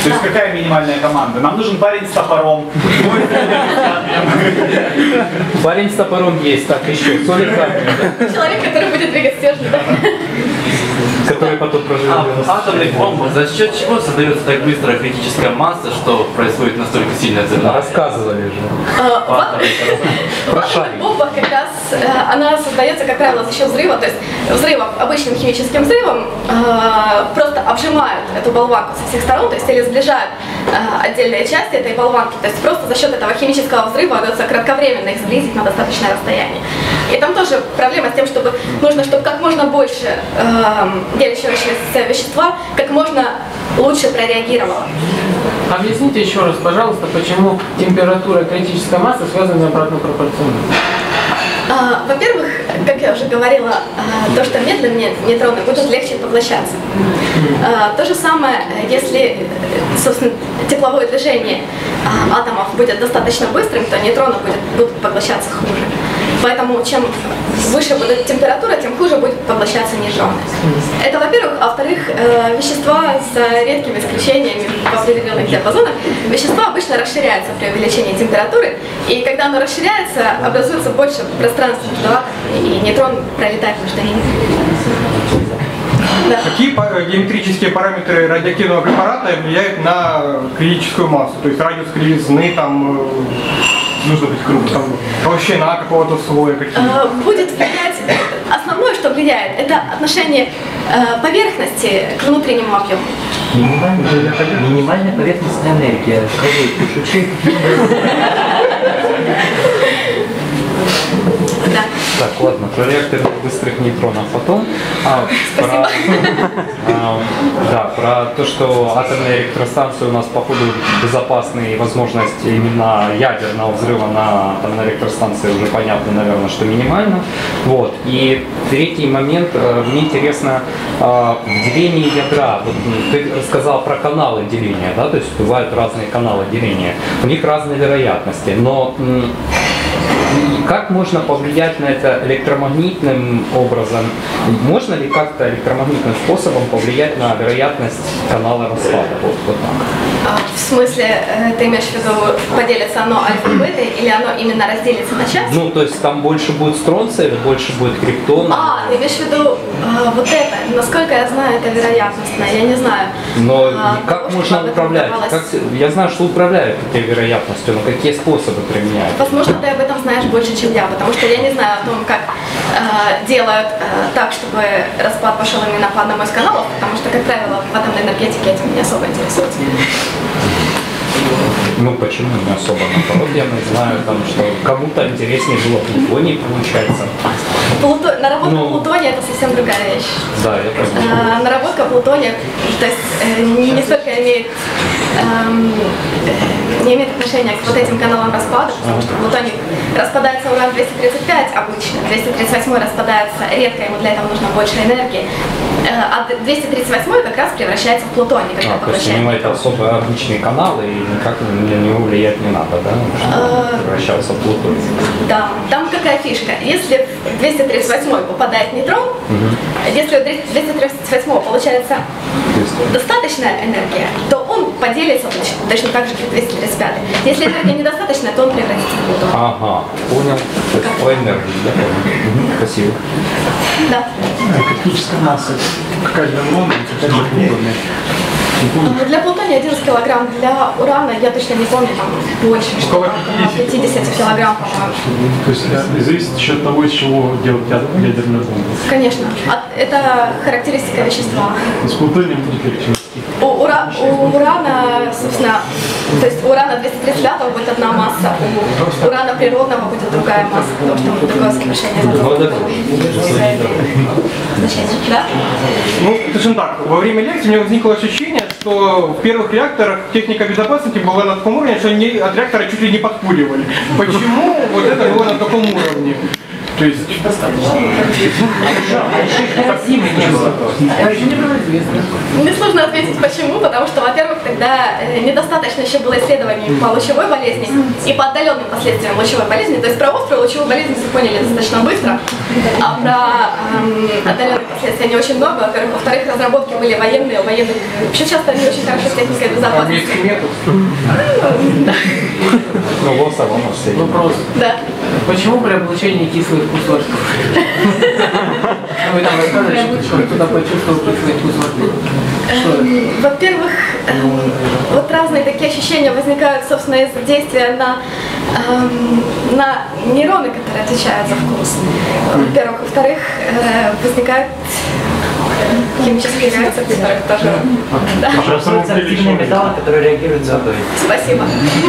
То есть какая минимальная команда? Нам нужен парень с топором. Парень с топором есть, так еще. Человек, который будет двигать стержни, да? Который потом проживет. А атомных бомб за счет чего создается так быстро критическая масса, что происходит настолько сильное взрывание? Рассказывали же. В атомных бомбах как раз она создается, как правило, за счет взрыва, то есть взрывом, обычным химическим взрывом, просто обжимают эту болванку со всех сторон, то есть или сближают отдельные части этой болванки, то есть просто за счет этого химического взрыва удается кратковременно их сблизить на достаточное расстояние. И там тоже проблема с тем, чтобы нужно, чтобы как можно больше делящегося вещества как можно лучше прореагировало. Объясните еще раз, пожалуйста, почему температура и критическая масса связаны обратно пропорционально? Во-первых, как я уже говорила, то, что медленнее нейтроны будут легче поглощаться. То же самое, если, собственно, тепловое движение атомов будет достаточно быстрым, то нейтроны будут поглощаться хуже. Поэтому чем выше будет температура, тем хуже будет поглощаться нейтроны. Это, во-первых. А во-вторых, вещества с редкими исключениями в определенных диапазонах, вещества обычно расширяются при увеличении температуры, и когда оно расширяется, образуется больше пространства между атомами, и нейтрон пролетает между ними. Да. Какие геометрические параметры радиоактивного препарата влияют на критическую массу? То есть радиус кривизны, там, нужно быть крупным, толщина какого-то слоя, какие? Будет влиять, основное, что влияет, это отношение поверхности к внутреннему объему. Минимальная поверхностная энергия. Шучу. Да. Так, ладно, про реакторы быстрых нейтронов потом. Про то, что атомные электростанции у нас по ходу безопасны, и возможность именно ядерного взрыва на атомной электростанции уже понятно, наверное, что минимально. Вот. И третий момент, мне интересно, в делении ядра. Вот, ты рассказал про каналы деления, да, то есть бывают разные каналы деления. У них разные вероятности, но как можно повлиять на это электромагнитным образом? Можно ли как-то электромагнитным способом повлиять на вероятность канала распада? Вот так. В смысле, ты имеешь в виду, поделится оно альфа и бета, или оно именно разделится на части? Ну, то есть там больше будет стронция или больше будет криптона? Ты имеешь в виду вот это? Насколько я знаю, это вероятностно, я не знаю. Но как можно управлять? Я знаю, что управляют этой вероятностью, но какие способы применяют? Возможно, ты об этом знаешь больше, чем я, потому что я не знаю о том, как делают так, чтобы распад пошел именно по одному из каналов, потому что, как правило, в атомной энергетике этим не особо интересуются. Ну почему не особо? Наоборот, я знаю, там, что кому-то интереснее было плутоний, получается. Наработка плутония — это совсем другая вещь. Да, я понимаю. Наработка плутония, то есть не столько не имеет отношения к вот этим каналам распада, потому что плутоний распадается уран-235 обычно, 238 распадается редко, ему для этого нужно больше энергии, а 238 как раз превращается в плутоний. То есть у него это особо обычные каналы, и никак на него влиять не надо, да? Чтобы превращался в плутоний. Да, там какая фишка, если в 238 попадает нейтрон, если у 238 получается достаточная энергия, то он поделится точно так же, как 235. Если энергии недостаточно, то он превратится в плутоний. Ага, понял. По энергии, я понял. Спасибо. Да. Критическая масса. Какая для урана, какая для плутония? Для плутония 11 килограмм, для урана, я точно не помню, там больше, что 50 килограмм, по-моему. То есть зависит еще от того, из чего делать ядерную бомбу. Конечно. Это характеристика вещества. С плутонием будет легче. У урана, собственно, то есть у урана 235 будет одна масса, у урана природного будет другая масса, потому что там другое соотношение. Да? Ну, скажем так, во время лекции у меня возникло ощущение, что в первых реакторах техника безопасности была на таком уровне, что они от реактора чуть ли не подкуривали. Почему вот это было на таком уровне? То есть... Мне сложно ответить почему, потому что, во-первых, тогда недостаточно еще было исследований по лучевой болезни и по отдаленным последствиям лучевой болезни. То есть про острую лучевую болезнь все поняли достаточно быстро, а про отдаленных последствий не очень много. Во-первых, во-вторых, разработки были военные, у военных вообще часто не очень хорошо с техникой безопасности. Армейский метод. Ну, вот само все. Вопрос. Да. Почему при облучении кислый вкус во рту? Вы там рассказывали, что кто-то почувствовал кислый вкус во рту. Во-первых, вот разные такие ощущения возникают, собственно, из-за действия на нейроны, которые отвечают за вкус. Во-первых. Во-вторых, возникают химические реакции, которые тоже... Да. Образуются активные металлы, которые реагируют с водой. Спасибо.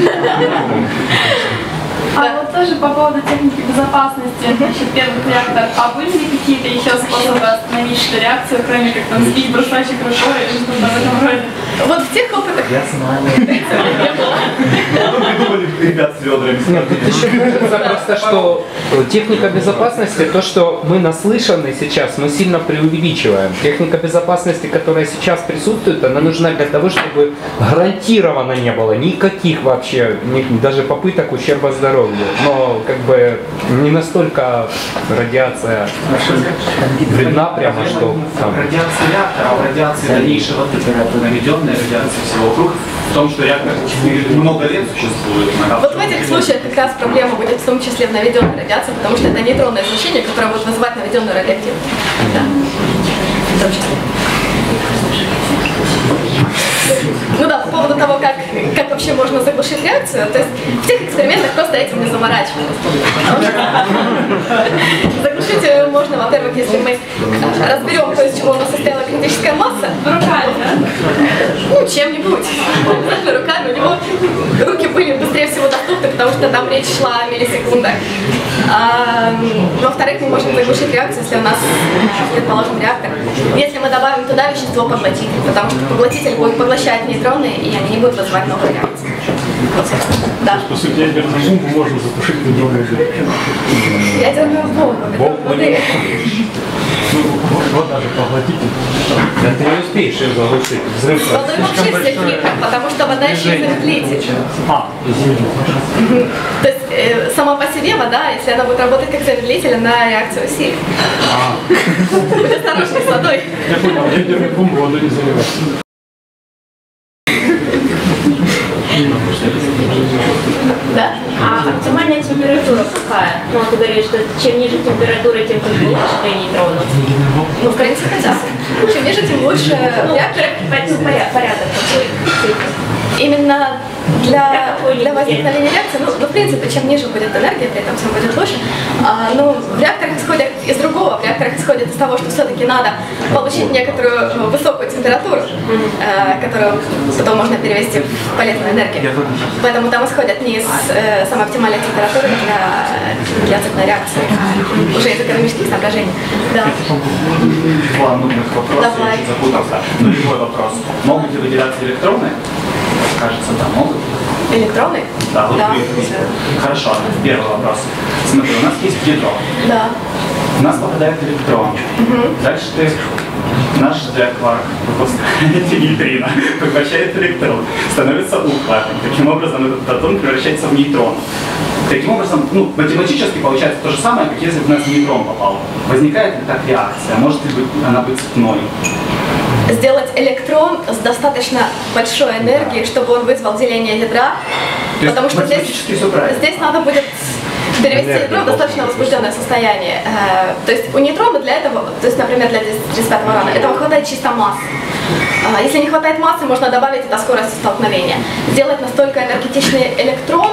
А вот тоже по поводу техники безопасности насчет первых реакторов, а были ли какие-то еще способы остановить эту реакцию, кроме как там сбить бросающих рукой или что-то в этом роде? Вот в тех опытах... Я знаю. Придумали ребят с ведрами. Нет, тут еще кажется просто, что техника безопасности, то, что мы наслышаны сейчас, мы сильно преувеличиваем. Техника безопасности, которая сейчас присутствует, она нужна для того, чтобы гарантированно не было никаких вообще, даже попыток ущерба здоровью. Но как бы не настолько радиация вредна прямо, что там... Радиация реактора, а радиация дальнейшего наведенная радиация всего вокруг в том, что реактор много лет существует. Вот в этих случаях как раз проблема будет в том числе в наведенной радиации, потому что это нейтронное излучение, которое будет вызывать наведенную радиоактивность. Да. В том числе. Ну да, по поводу того, как вообще можно заглушить реакцию, то есть в тех экспериментах просто этим не заморачивались. Заглушить ее можно, во-первых, если мы разберем, то, из чего у нас состояла критическая масса. Руками, да? Ну, чем-нибудь. Обязательно руками. У него руки были быстрее всего доступны, потому что там речь шла о миллисекундах. Во-вторых, мы можем заглушить реакцию, если у нас, предположим, реактор. Если мы добавим туда вещество-поглотитель, потому что поглотитель будет поглощать нейтроны, и они не будут вызывать новые реакции. Вот, да. По сути, ядерную бомбу можно затушить нейтронной энергией. Ядерную бомбу. Воды. Вот даже поглотитель. Да ты не успеешь ее заглушить. Взрыв. С водой вообще все хитро, потому что вода еще и замедлитель. Извините. То есть сама по себе вода, если она будет работать как замедлитель, она реакцию усилит. Будь осторожней с водой. Я понял, ядерную бомбу водой не заливать. Да. А оптимальная температура какая? Ну, ты говоришь, что чем ниже температура, тем как бы лучше для нейтронов. Ну, в принципе, да. Чем ниже, тем лучше. В реакторах порядок какой? именно для возникновения реакции, ну, в принципе, чем ниже будет энергия, при этом тем будет лучше. Но в реакторах исходят из другого. В реакторах исходят из того, что все-таки надо получить некоторую высокую температуру, которую потом можно перевести в полезную энергию. Поэтому там исходят не из самой оптимальной температуры для цепной реакции, а уже из экономических соображений. Да. Два нудных вопроса, я чуть запутался. Но любой вопрос. Могут ли выделяться электроны? Кажется, да, могут. Электроны? Да, вот да. Хорошо, первый вопрос. Смотри, у нас есть ядро. Да. У нас попадает электрон. Дальше наш кварк выпускает нейтрино, поглощает электрон, становится У-кварком. Таким образом, этот протон превращается в нейтрон. Таким образом, математически получается то же самое, как если бы у нас нейтрон попал. Возникает ли так реакция? Может ли она быть цепной? Сделать электрон с достаточно большой энергией, чтобы он вызвал деление ядра, потому что здесь надо будет перевести ядро в достаточно возбужденное состояние. То есть у нейтрона для этого, то есть, например, для 35 урана, этого хватает чисто массы. Если не хватает массы, можно добавить это скорость столкновения. Сделать настолько энергетичный электрон,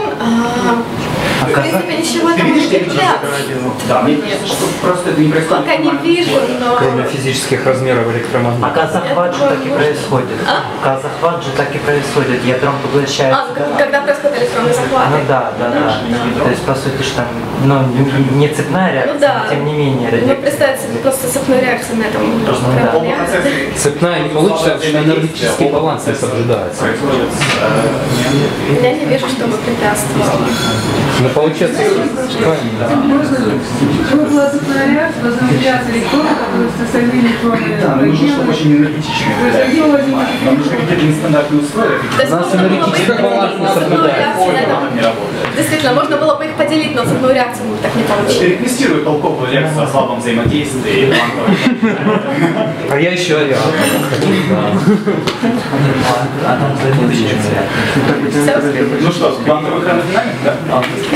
в принципе, ничего этого не появляется. Да, мне кажется, что просто это не происходит. Пока не вижу, но... Кроме физических размеров электромагнита. А захват же так и происходит. Захват же так и происходит. Ядром поглощается. Когда происходит электронный захват. Ну да. То есть, по сути, что там, не цепная реакция, но тем не менее радиация. Ну, представьте себе просто цепную реакцию на этом. Цепная не получится, потому что энергетический баланс не соблюдается. Я не вижу, чтобы препятствовало. Ну, получается, правильно. Можно цепная реакция, возникает электрон, Да, но нужно, чтобы очень энергетичные реакции. Нам нужны какие-то нестандартные условия. У нас энергетическая баланс не соблюдается. Действительно, можно было бы их поделить, но с одной реакцией мы так не получилось. Реквестирую толковую лекцию о слабом взаимодействии. А я еще Ариадна. Ну что, квантовая хромодинамика, да?